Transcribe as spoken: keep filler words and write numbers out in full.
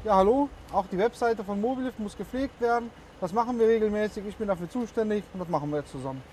ja hallo, auch die Webseite von Mobilift muss gepflegt werden. Das machen wir regelmäßig, ich bin dafür zuständig und das machen wir jetzt zusammen.